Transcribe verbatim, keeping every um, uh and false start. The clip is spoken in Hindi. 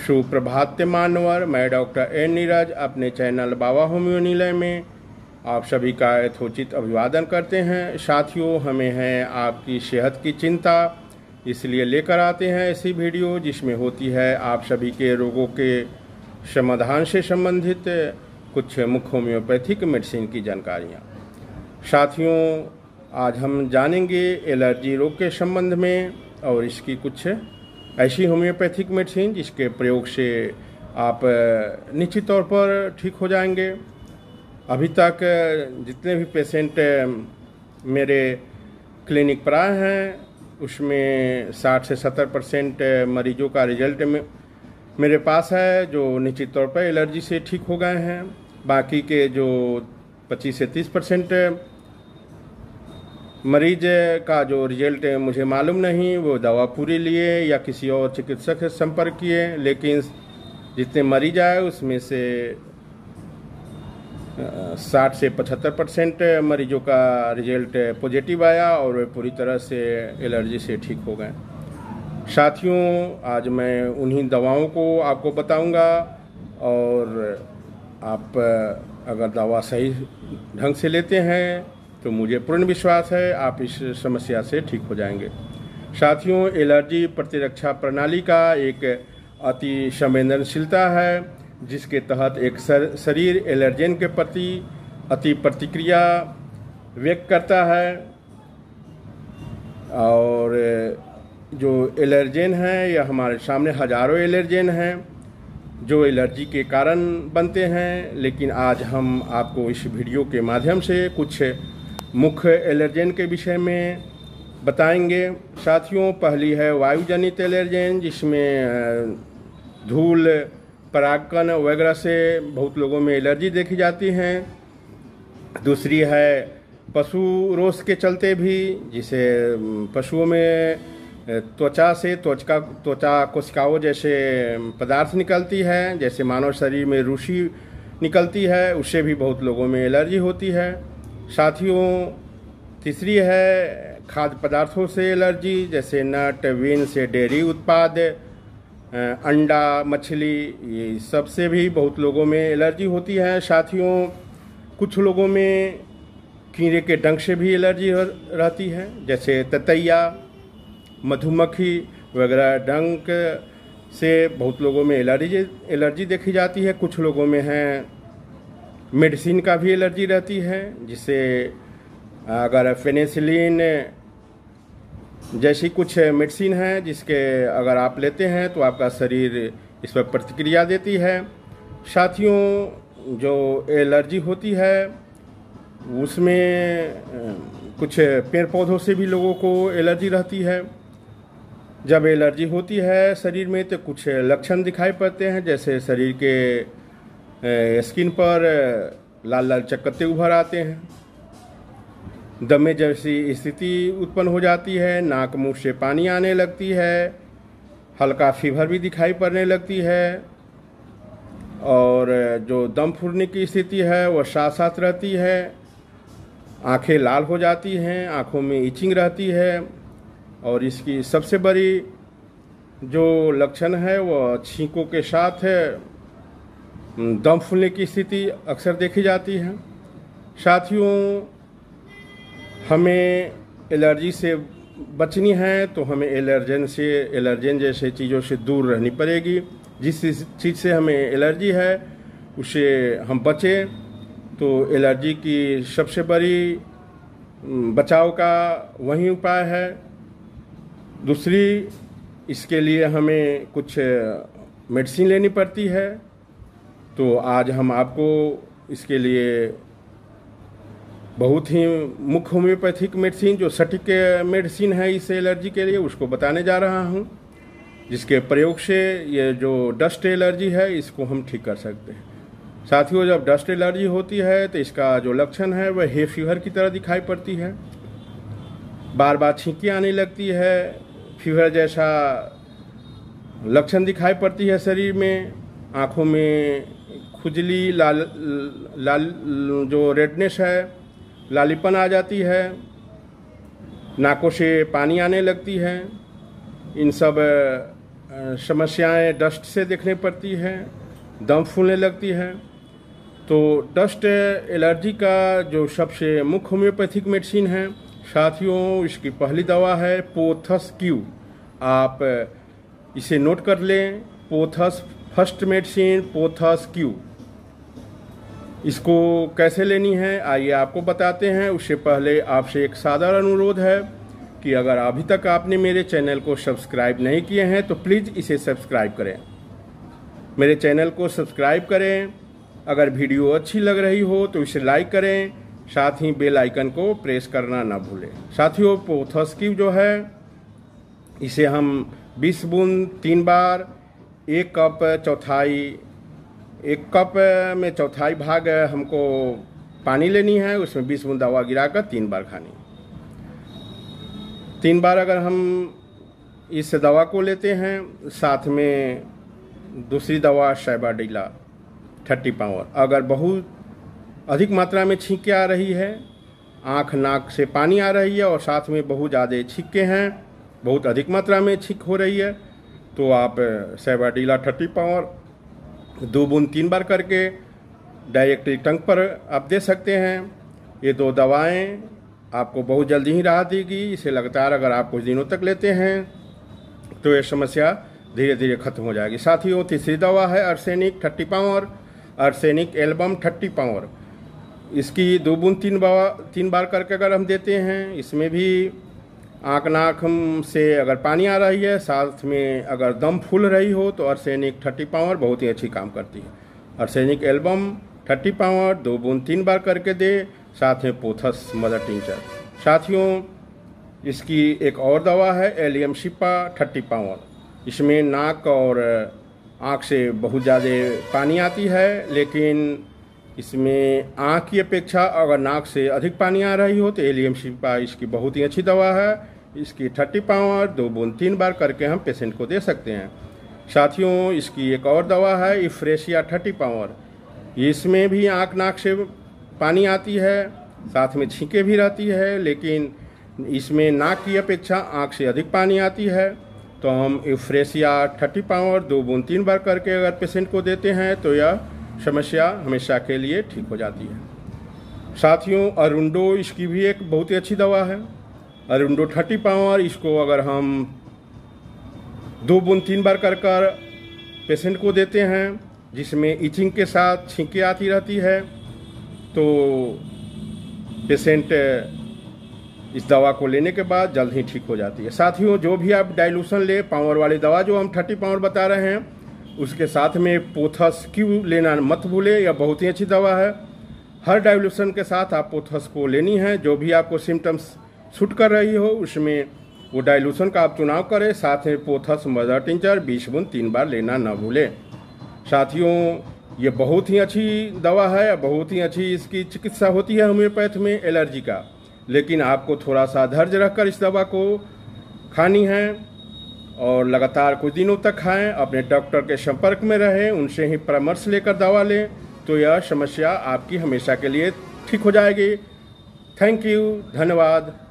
सुप्रभात मानवर, मैं डॉक्टर एन नीरज अपने चैनल बाबा होम्यो निलय में आप सभी का यथोचित अभिवादन करते हैं। साथियों, हमें है आपकी सेहत की चिंता, इसलिए लेकर आते हैं ऐसी वीडियो जिसमें होती है आप सभी के रोगों के समाधान से संबंधित कुछ मुख्य होम्योपैथिक मेडिसिन की जानकारियाँ। साथियों, आज हम जानेंगे एलर्जी रोग के संबंध में और इसकी कुछ ऐसी होम्योपैथिक मेडिसिन जिसके प्रयोग से आप निश्चित तौर पर ठीक हो जाएंगे। अभी तक जितने भी पेशेंट मेरे क्लिनिक पर आए हैं उसमें साठ से सत्तर परसेंट मरीजों का रिजल्ट में मेरे पास है जो निश्चित तौर पर एलर्जी से ठीक हो गए हैं। बाकी के जो पच्चीस से तीस परसेंट मरीज का जो रिजल्ट मुझे मालूम नहीं, वो दवा पूरी लिए या किसी और चिकित्सक से संपर्क किए, लेकिन जितने मरीज आए उसमें से साठ से पचहत्तर परसेंट मरीजों का रिजल्ट पॉजिटिव आया और वे पूरी तरह से एलर्जी से ठीक हो गए। साथियों, आज मैं उन्हीं दवाओं को आपको बताऊंगा और आप अगर दवा सही ढंग से लेते हैं तो मुझे पूर्ण विश्वास है आप इस समस्या से ठीक हो जाएंगे। साथियों, एलर्जी प्रतिरक्षा प्रणाली का एक अति संवेदनशीलता है जिसके तहत एक शरीर एलर्जेन के प्रति अति प्रतिक्रिया व्यक्त करता है। और जो एलर्जेन है यह हमारे सामने हजारों एलर्जेन हैं जो एलर्जी के कारण बनते हैं, लेकिन आज हम आपको इस वीडियो के माध्यम से कुछ मुख्य एलर्जेन के विषय में बताएंगे। साथियों, पहली है वायुजनित एलर्जेन जिसमें धूल, परागकण वगैरह से बहुत लोगों में एलर्जी देखी जाती है। दूसरी है पशु रोग के चलते भी, जिसे पशुओं में त्वचा से त्वचा त्वचा कोशिकाओं जैसे पदार्थ निकलती है, जैसे मानव शरीर में रूसी निकलती है, उससे भी बहुत लोगों में एलर्जी होती है। साथियों, तीसरी है खाद्य पदार्थों से एलर्जी, जैसे नट, बीन से डेयरी उत्पाद, अंडा, मछली, ये सब से भी बहुत लोगों में एलर्जी होती है। साथियों, कुछ लोगों में कीड़े के डंक से भी एलर्जी रहती है, जैसे ततैया, मधुमक्खी वगैरह डंक से बहुत लोगों में एलर्जी एलर्जी देखी जाती है। कुछ लोगों में है मेडिसिन का भी एलर्जी रहती है, जिसे अगर पेनिसिलिन जैसी कुछ मेडिसिन है जिसके अगर आप लेते हैं तो आपका शरीर इस पर प्रतिक्रिया देती है। साथियों, जो एलर्जी होती है उसमें कुछ पेड़ पौधों से भी लोगों को एलर्जी रहती है। जब एलर्जी होती है शरीर में तो कुछ लक्षण दिखाई पड़ते हैं, जैसे शरीर के स्किन पर लाल लाल चकत्ते उभर आते हैं, दमे जैसी स्थिति उत्पन्न हो जाती है, नाक मुंह से पानी आने लगती है, हल्का फीवर भी दिखाई पड़ने लगती है और जो दम फूलने की स्थिति है वह साथ साथ रहती है। आंखें लाल हो जाती हैं, आंखों में इचिंग रहती है और इसकी सबसे बड़ी जो लक्षण है वह छींकों के साथ है दम फूलने की स्थिति अक्सर देखी जाती है। साथियों, हमें एलर्जी से बचनी है तो हमें एलर्जन से एलर्जन जैसे चीज़ों से दूर रहनी पड़ेगी। जिस चीज़ से हमें एलर्जी है उससे हम बचें, तो एलर्जी की सबसे बड़ी बचाव का वही उपाय है। दूसरी, इसके लिए हमें कुछ मेडिसिन लेनी पड़ती है, तो आज हम आपको इसके लिए बहुत ही मुख्य होम्योपैथिक मेडिसिन जो सटीक मेडिसिन है इस एलर्जी के लिए उसको बताने जा रहा हूं, जिसके प्रयोग से ये जो डस्ट एलर्जी है इसको हम ठीक कर सकते हैं। साथियों, जब डस्ट एलर्जी होती है तो इसका जो लक्षण है वह हे फीवर की तरह दिखाई पड़ती है, बार बार छींकी आने लगती है, फीवर जैसा लक्षण दिखाई पड़ती है शरीर में, आँखों में खुजली, लाल लाल जो रेडनेस है, लालीपन आ जाती है, नाकों से पानी आने लगती है। इन सब समस्याएं डस्ट से देखने पड़ती हैं, दम फूलने लगती है। तो डस्ट एलर्जी का जो सबसे मुख्य होम्योपैथिक मेडिसिन है साथियों, इसकी पहली दवा है पोथस क्यू। आप इसे नोट कर लें, pothos first medicine pothos Q. इसको कैसे लेनी है आइए आपको बताते हैं। उससे पहले आपसे एक साधारण अनुरोध है कि अगर अभी तक आपने मेरे चैनल को सब्सक्राइब नहीं किए हैं तो प्लीज़ इसे सब्सक्राइब करें, मेरे चैनल को सब्सक्राइब करें। अगर वीडियो अच्छी लग रही हो तो इसे लाइक करें, साथ ही बेल आइकन को प्रेस करना ना भूलें। साथियों, पोथस क्यू जो है इसे हम बीस बूंद तीन बार, एक कप चौथाई एक कप में चौथाई भाग हमको पानी लेनी है, उसमें बीस बूंद दवा गिराकर तीन बार खानी। तीन बार अगर हम इस दवा को लेते हैं, साथ में दूसरी दवा सैबाडीला थर्टी पावर। अगर बहुत अधिक मात्रा में छींकें आ रही है, आँख नाक से पानी आ रही है और साथ में बहुत ज़्यादा छींकें हैं, बहुत अधिक मात्रा में छींक हो रही है, तो आप सैबाडीला थर्टी पावर दो बूंद तीन बार करके डायरेक्टली टंग पर आप दे सकते हैं। ये दो दवाएं आपको बहुत जल्दी ही राहत देगी। इसे लगातार अगर आप कुछ दिनों तक लेते हैं तो ये समस्या धीरे धीरे खत्म हो जाएगी। साथियों, तीसरी दवा है arsenic thirty power, arsenic album thirty power. इसकी दो बूंद तीन बार तीन बार करके अगर हम देते हैं, इसमें भी आँख नाक से अगर पानी आ रही है, साथ में अगर दम फूल रही हो, तो आर्सेनिक थर्टी पावर बहुत ही अच्छी काम करती है। आर्सेनिक एल्बम थर्टी पावर दो बूंद तीन बार करके दे, साथ में पोथस मदर टिंचर। साथियों, इसकी एक और दवा है एलियम शिपा थर्टी पावर। इसमें नाक और आँख से बहुत ज़्यादा पानी आती है, लेकिन इसमें आँख की अपेक्षा अगर नाक से अधिक पानी आ रही हो तो एलियम शिपा इसकी बहुत ही अच्छी दवा है। इसकी थर्टी पावर दो बूंद तीन बार करके हम पेशेंट को दे सकते हैं। साथियों, इसकी एक और दवा है इफ्रेशिया थर्टी पावर। इसमें भी आँख नाक से पानी आती है, साथ में छींकें भी रहती है, लेकिन इसमें नाक की अपेक्षा आँख से अधिक पानी आती है। तो हम इफ्रेशिया थर्टी पावर दो बूंद तीन बार करके अगर पेशेंट को देते हैं तो यह समस्या हमेशा के लिए ठीक हो जाती है। साथियों, अरुंडो इसकी भी एक बहुत ही अच्छी दवा है। अरुंडो थर्टी पावर, इसको अगर हम दो बूंद तीन बार कर कर पेशेंट को देते हैं, जिसमें इचिंग के साथ छींकें आती रहती है, तो पेशेंट इस दवा को लेने के बाद जल्द ही ठीक हो जाती है। साथियों, जो भी आप डाइल्यूशन ले, पावर वाली दवा जो हम थर्टी पावर बता रहे हैं, उसके साथ में पोथस क्यू लेना मत भूले। यह बहुत ही अच्छी दवा है। हर डाइल्यूशन के साथ आप पोथस को लेनी है। जो भी आपको सिम्टम्स सूट कर रही हो उसमें वो डाइल्यूशन का आप चुनाव करें। साथ में पोथस मदर टिंचर बीस बूंद तीन बार लेना न भूलें। साथियों, ये बहुत ही अच्छी दवा है, बहुत ही अच्छी इसकी चिकित्सा होती है होम्योपैथ में एलर्जी का। लेकिन आपको थोड़ा सा धैर्य रखकर इस दवा को खानी है और लगातार कुछ दिनों तक खाएं। अपने डॉक्टर के संपर्क में रहें, उनसे ही परामर्श लेकर दवा लें, तो यह समस्या आपकी हमेशा के लिए ठीक हो जाएगी। थैंक यू, धन्यवाद।